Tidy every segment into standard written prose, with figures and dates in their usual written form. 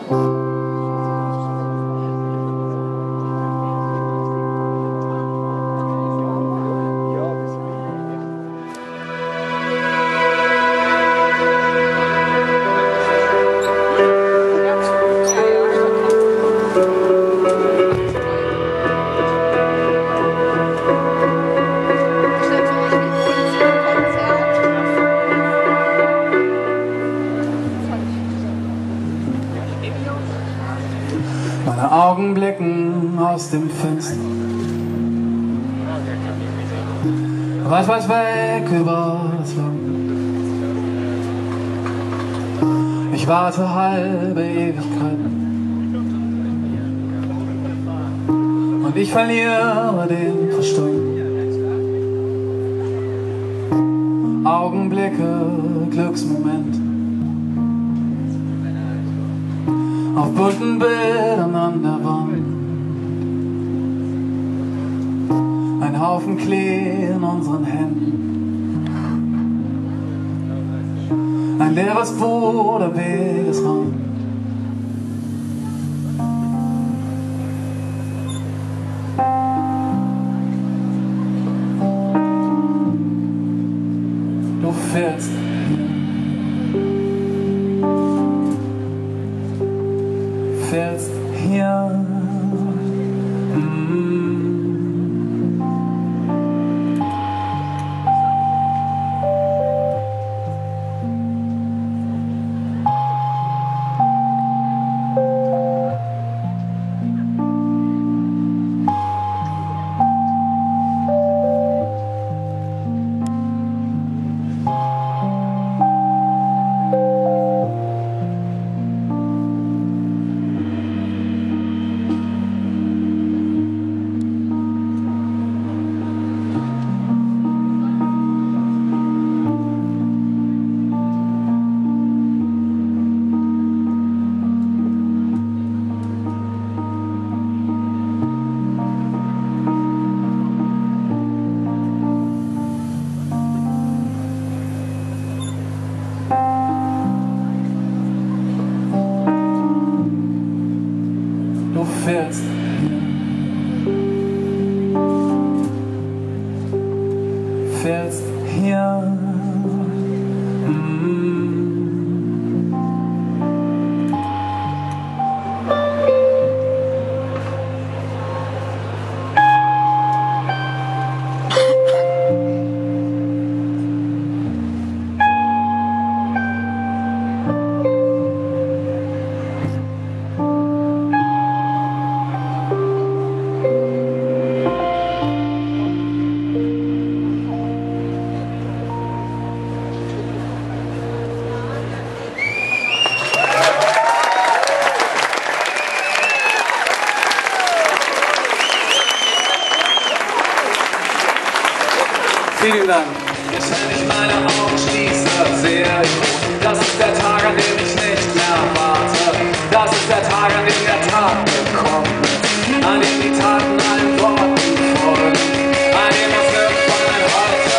Meine Augen blicken aus dem Fenster, weit, weit weg über das Land. Ich warte halbe Ewigkeiten und ich verliere den Verstand. Augenblicke, Glücksmomente auf bunten Bildern an der Wand. Ein Haufen Klee in unseren Händen, ein leeres Boot am Wegesrand. Du fährst hier. Du fährst hier. Vielen Dank. Wenn ich meine Augen schließe, sehe ich, das ist der Tag, an dem ich nicht mehr warte. Das ist der Tag, an dem der Tag gekommen ist, an dem die Taten allen Worten folgen, an dem es irgendwann ein Heute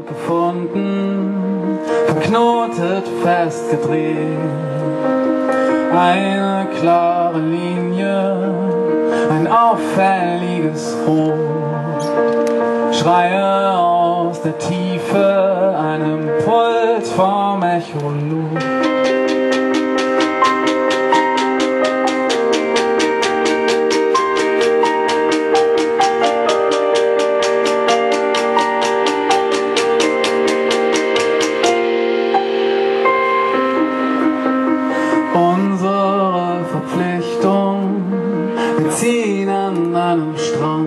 gefunden, verknotet, festgedreht. Eine klare Linie, ein auffälliges Rot. Schreie aus der Tiefe, ein Impuls vom Echolot. Unsere Verpflichtung, wir ziehen an einem Strang,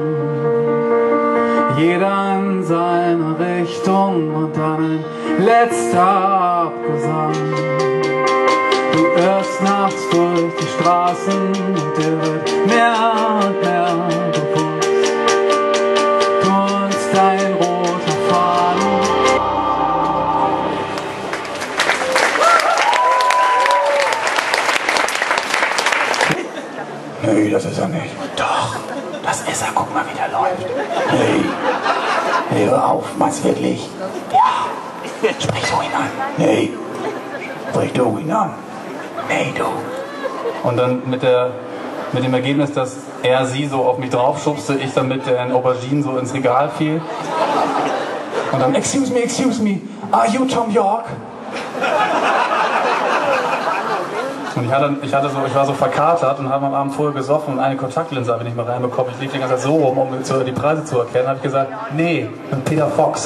jeder in seine Richtung und dann ein letzter Abgesang. Du irrst nachts durch die Straßen und dir wird mehr und mehr bewusst, du uns dein roter Faden. Nee, das ist er nicht. Doch, das ist er. Guck mal, wie der läuft. Hey, hey, hör auf. Meinst du wirklich? Ja. Sprich du ihn an. Nee. Sprich du ihn an. Nee, du. Und dann mit dem Ergebnis, dass er sie so auf mich draufschubste, ich dann mit den Auberginen so ins Regal fiel. Und dann, excuse me, are you Tom York? Und ich war so verkatert und habe am Abend vorher gesoffen und eine Kontaktlinse habe ich nicht mehr reinbekommen. Ich lief die ganze Zeit so rum, um die Preise zu erkennen. Habe ich gesagt, nee, ich bin Peter Fox.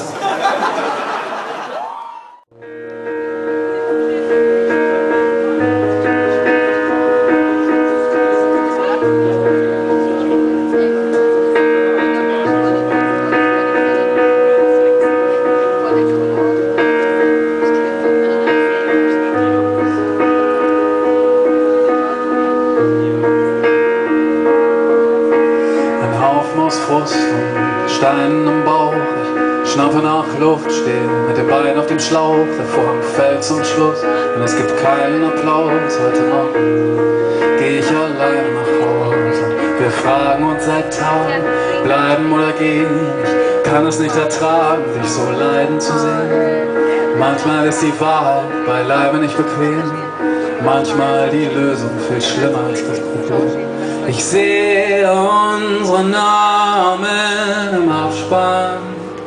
Aus Frust und Steinen im Bauch, ich schnaufe nach Luft, stehe mit den Beinen auf dem Schlauch, der Vorhang fällt zum Schluss und es gibt keinen Applaus. Heute Nacht gehe ich alleine nach Hause, wir fragen uns seit Tagen, bleiben oder gehen. Ich kann es nicht ertragen, dich so leiden zu sehen. Manchmal ist die Wahrheit beileibe nicht bequem, manchmal die Lösung viel schlimmer als das Problem. Ich sehe unsere Namen im Abspann.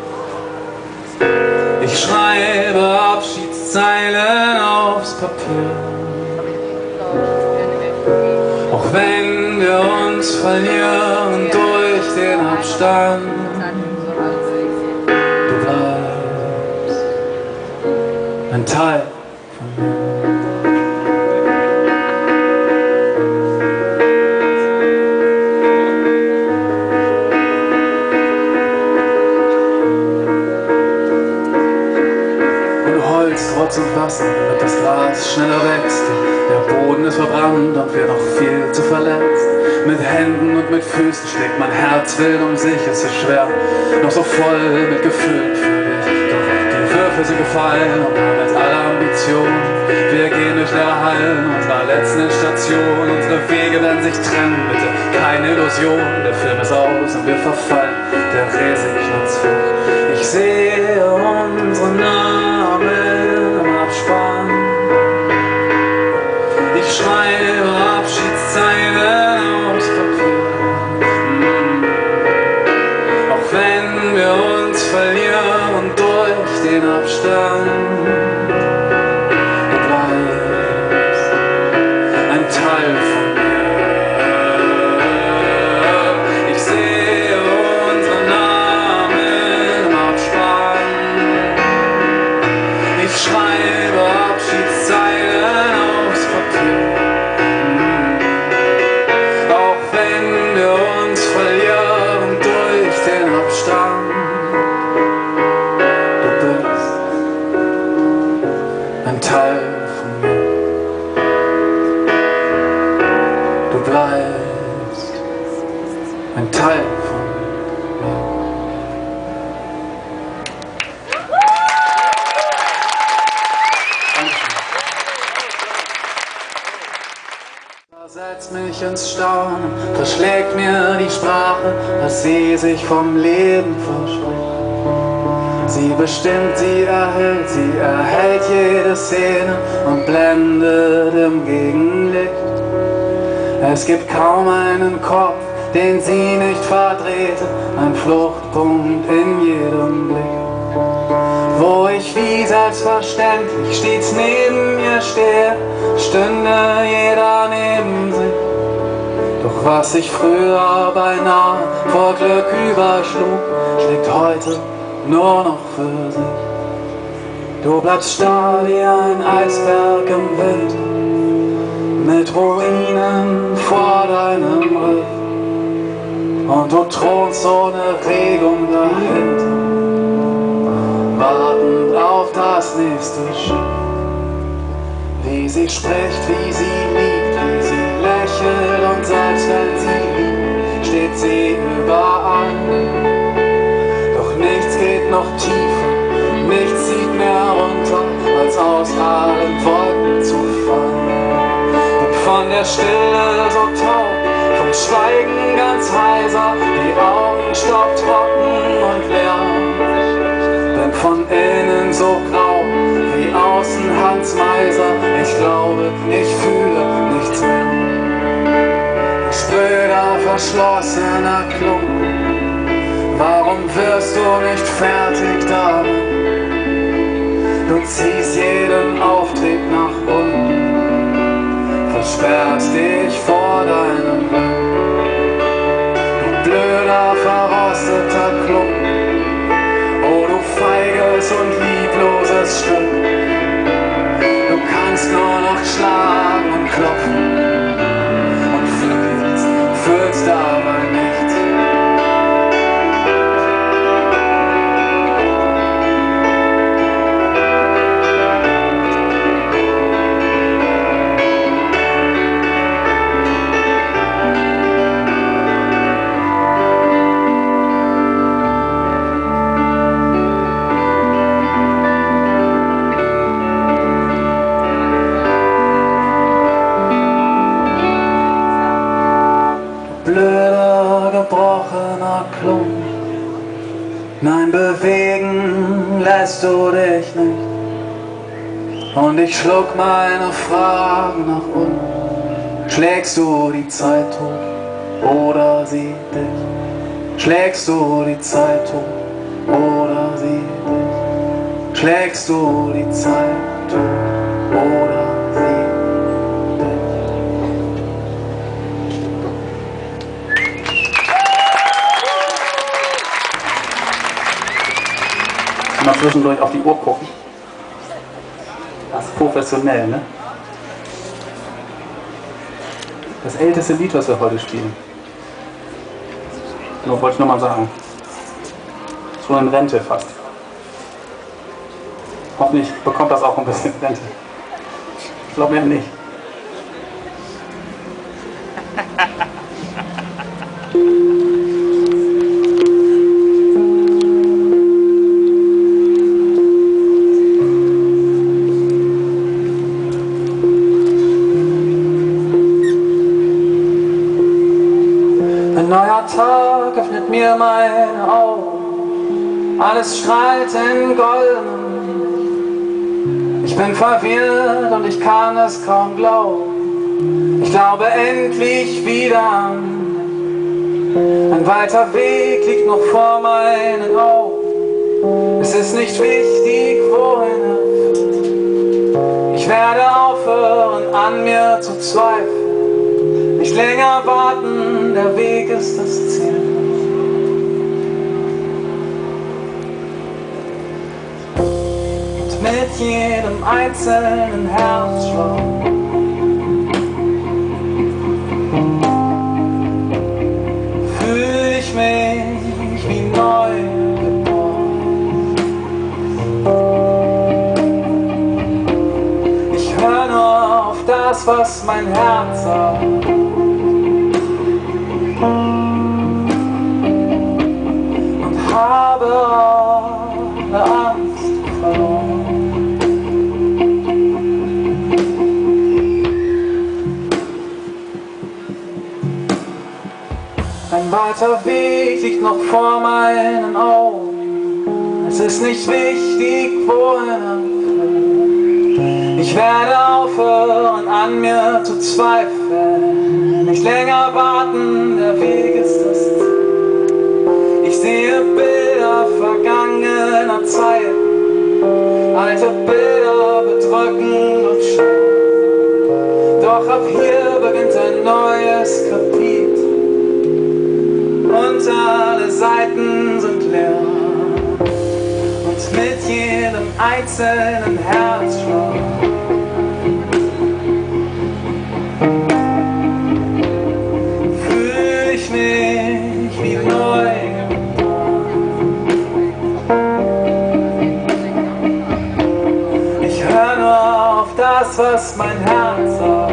Ich schreibe Abschiedszeilen aufs Papier. Auch wenn wir uns verlieren durch den Abstand, du bleibst ein Teil von mir. Trotz und Wasser, damit das Gras schneller wächst. Der Boden ist verbrannt und wir noch viel zu verletzt. Mit Händen und mit Füßen schlägt mein Herz wild um sich. Es ist schwer, noch so voll mit Gefühlen für dich. Doch die Würfel sind gefallen und damit alle Ambitionen. Wir gehen durch leere Hallen unserer letzten Station. Unsere Wege werden sich trennen, bitte keine Illusion. Der Film ist aus und wir verfallen, der Resignation. Ich sehe unsere Namen im Abspann. Ich schreibe Abschiedszeilen aufs Papier. Auch wenn wir uns verlieren durch den Abstand, du bleibst ein Teil von mir. Ich sehe unsere Namen im Abspann. Ich schreibe Abschiedszeilen aufs Papier. Auch wenn wir uns verlieren durch den Abstand, du bist ein Teil von mir. Du bleibst ein Teil von mir. Versetzt mich ins Staunen, verschlägt mir die Sprache, dass sie sich vom Leben verspricht. Sie bestimmt, sie erhält jede Szene und blendet im Gegenlicht. Es gibt kaum einen Kopf, den sie nicht verdrehte, ein Fluchtpunkt in jedem Blick. Wo ich wie selbstverständlich stets neben mir stehe, stünde jeder neben sich. Doch was sich früher beinahe vor Glück überschlug, schlägt heute nur noch für sich. Du bleibst starr wie ein Eisberg im Wind, mit Ruinen vor deinem Riff. Und du thronst ohne Regung dahinter, wartend auf das nächste Schiff. Wie sie spricht, wie sie liebt, wie sie lächelt, und selbst wenn sie liebt, steht sie überall. Doch nichts geht noch tiefer, nichts zieht mehr runter, als aus allen Wolken zu fallen. Und von der Stille so taub, vom Schweigen ganz heiser, die Augen staubtrocken und leer. Bin von innen so grau, wie außen Hans Meiser. Ich glaube, ich fühle nichts mehr. Du spröder, verschlossener Klumpen, warum wirst du nicht fertig damit? Du ziehst jeden Auftrieb nach unten, versperrst dich vor deinem Blick. Du blöder, verrosteter Klumpen, oh du feiges und liebloses Stück. Du kannst nur noch schlagen und klopfen und fühlst dabei nichts. Blöder, gebrochener Klumpen, nein, bewegen lässt du dich nicht. Und ich schluck meine Fragen nach unten. Schlägst du die Zeit tot oder sie dich? Schlägst du die Zeit tot oder sie dich? Schlägst du die Zeit tot oder sie dich? Mal zwischendurch auf die Uhr gucken. Das ist professionell, ne? Das älteste Lied, was wir heute spielen. Nur wollte ich nochmal sagen. Schon in Rente fast. Hoffentlich bekommt das auch ein bisschen Rente. Ich glaube ja nicht. Neuer Tag öffnet mir meine Augen, alles strahlt in Golden. Ich bin verwirrt und ich kann es kaum glauben. Ich glaube endlich wieder an mich. Ein weiter Weg liegt noch vor meinen Augen. Es ist nicht wichtig, wohin er führt. Ich werde aufhören, an mir zu zweifeln. Nicht länger warten, der Weg ist das Ziel. Und mit jedem einzelnen Herzschlag fühle ich mich wie neu geboren. Ich höre nur auf das, was mein Herz sagt. Habe alle Angst verloren. Ein weiter Weg liegt noch vor meinen Augen. Es ist nicht wichtig, wohin er führt. Ich werde aufhören, an mir zu zweifeln. Nicht länger warten, der Weg ist das Ziel. Ich sehe Bilder vergangener Zeiten, alte Bilder bedrückend und schwer. Doch ab hier beginnt ein neues Kapitel und alle Seiten sind leer. Und mit jedem einzelnen Herzschlag fühle ich mich wie neu geboren. Ich höre nur auf das, was mein Herz sagt.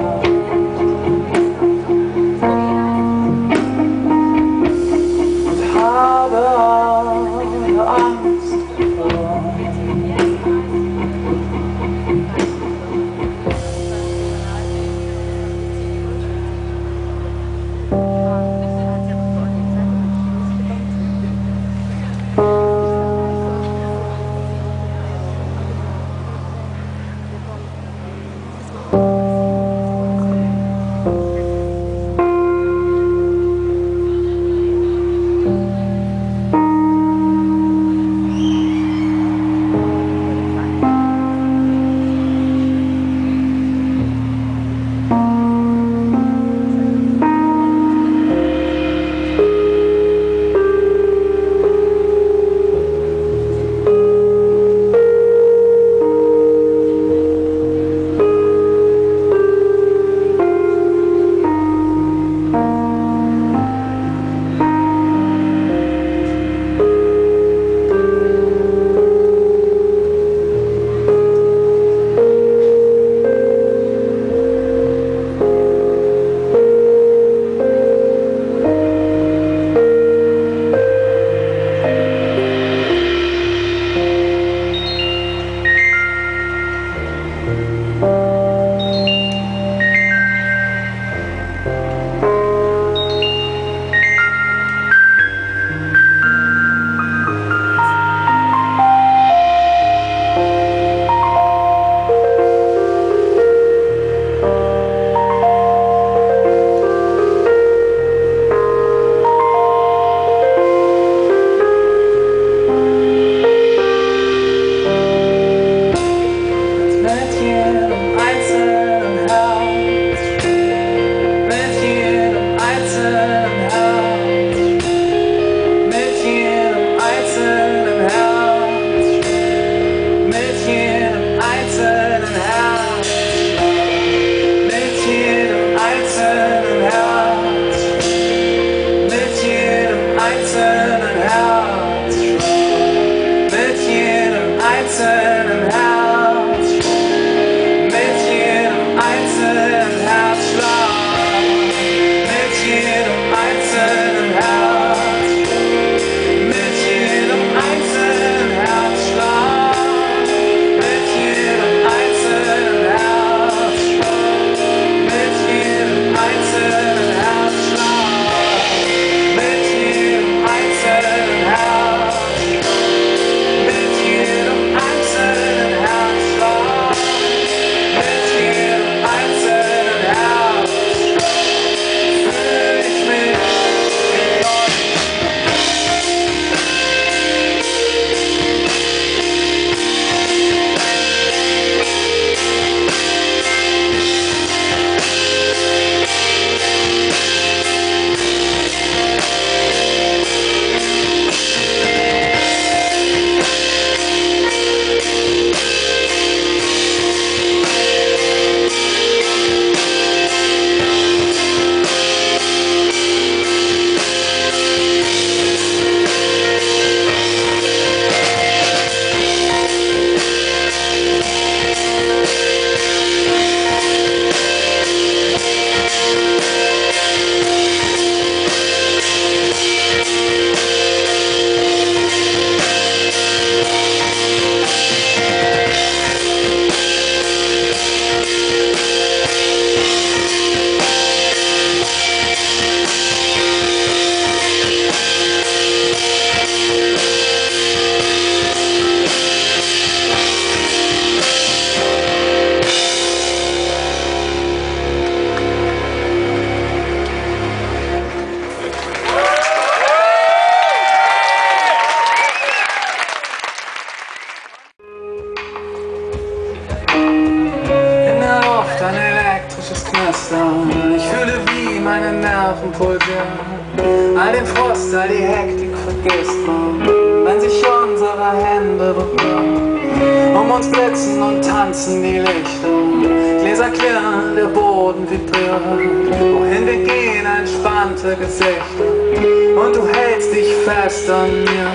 knistern. Ich fühle, wie meine Nerven pulsieren. All den Frost, all die Hektik vergisst man, wenn sich unsere Hände berühren. Um uns blitzen und tanzen die Lichter, Gläser klirren, der Boden vibriert. Wohin wir gehen, entspannte Gesichter, und du hältst dich fest an mir.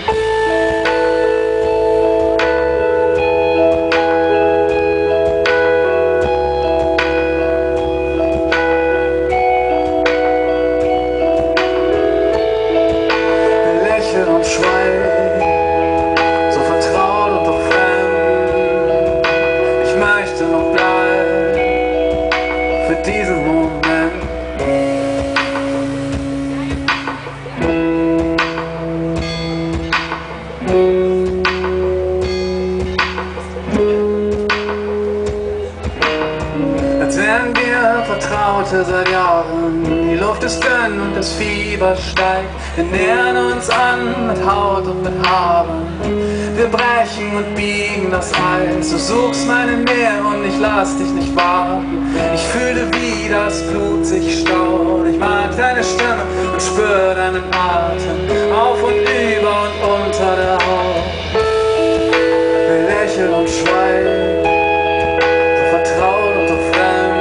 Seit Jahren, die Luft ist dünn und das Fieber steigt. Wir nähern uns an mit Haut und mit Haaren. Wir brechen und biegen das Eis. Du suchst meine Nähe und ich lass dich nicht warten. Ich fühle, wie das Blut sich staut. Ich mag deine Stimme und spür deinen Atem auf und über und unter der Haut. Wir lächeln und schweigen, so vertraut und so fremd.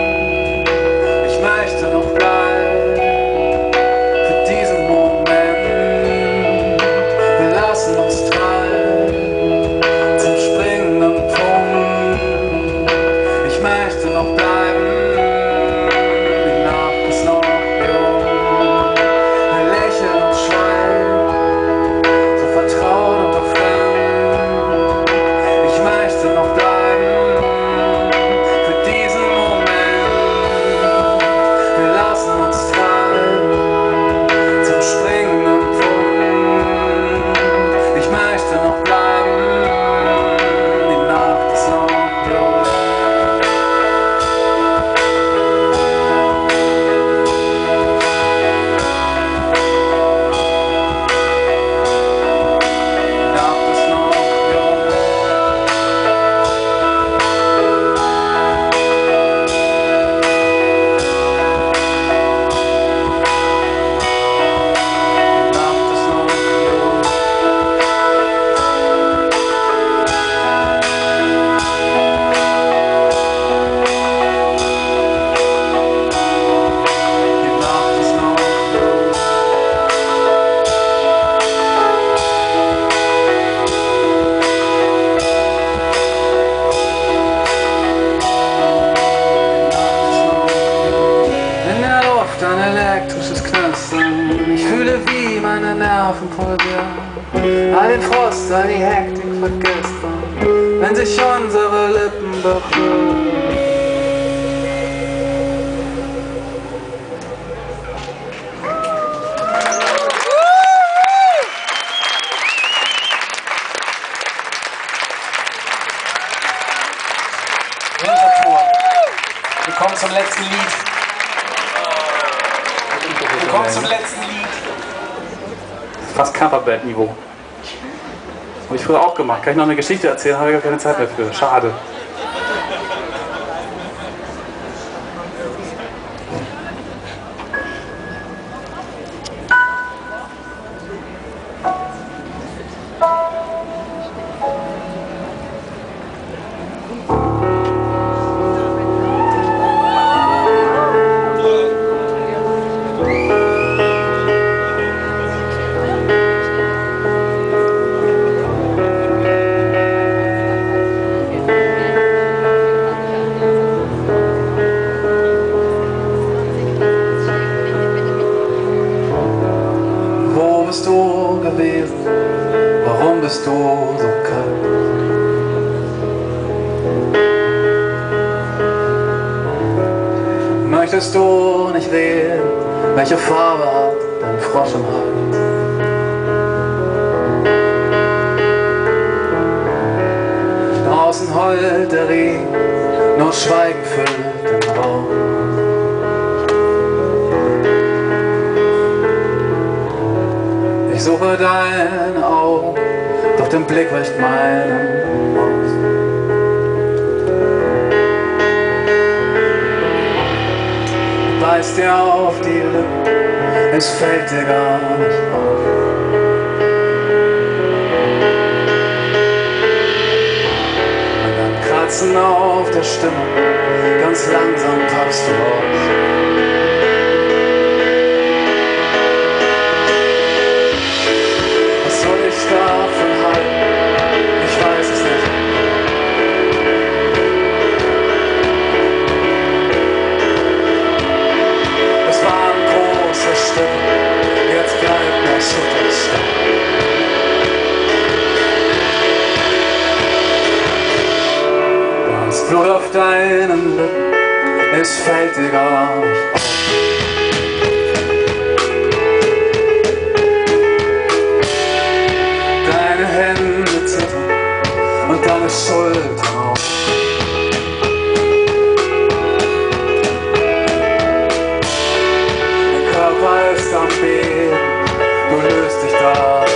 Noch bleiben für diesen Moment. Wir lassen uns treiben zum springenden Punkt. Ich möchte noch bleiben, die Nacht ist noch jung. Wir lächeln und schweigen, so vertraut und doch fremd. Ich möchte noch bleiben. Ich fühle, wie meine Nerven pulsieren. All den Frost, all die Hektik vergisst man, wenn sich unsere Lippen berühren. Wir kommen zum letzten Lied. Wir kommen zum letzten Lied. Fast Coverband-Niveau. Habe ich früher auch gemacht. Kann ich noch eine Geschichte erzählen? Habe ich gar keine Zeit mehr für. Schade. Warum bist du so kalt? Möchtest du nicht sehen, welche Farbe hat dein Frosch im Hals? Draußen heult der Regen, nur Schweigen füllt den Raum. Ich suche deine Augen, doch den Blick weicht meinem aus. beißt dir auf die Lippen, es fällt dir gar nicht auf. Und dann Kratzen auf der Stimme, ganz langsam packst du aus. Was soll ich davon halten? Ich weiß es nicht. Es waren große Stücke, jetzt bleibt nur Schutterstein. Du hast Blut auf deinen Lippen, es fällt dir gar nicht auf. Deine Hände zittern und deine Schultern auf. Dein Körper ist am Beben, du löst dich da.